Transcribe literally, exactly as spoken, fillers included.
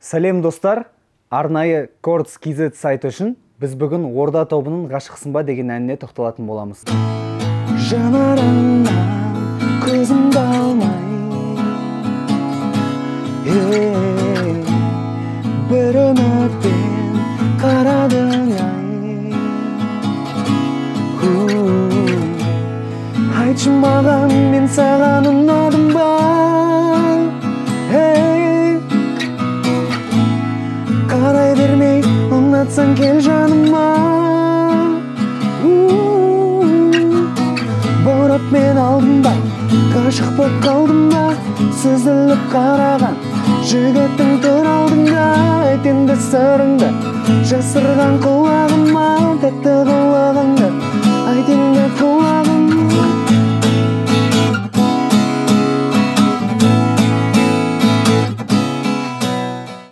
Сәлем достар, арнайы Chords kz сайты үшін біз бүгін Орда тобының ғашықсың ба деген әніне тоқталатын боламыз. Жанарыңнан көзімді алмай, бір үмітпен қарадың ай. Айтшы маған, мен саған ұнадым ба? Қарай бермей, ұнатсаң кел жаныма. Борап мен алдым ба, ғашық боп қалдым ба? Сүзіліп қараған жігіттің тұр алдыңда. Айт енді сырыңды, жасырған құлағыма, тәтті құлағыңды. Айт енді құлағыма.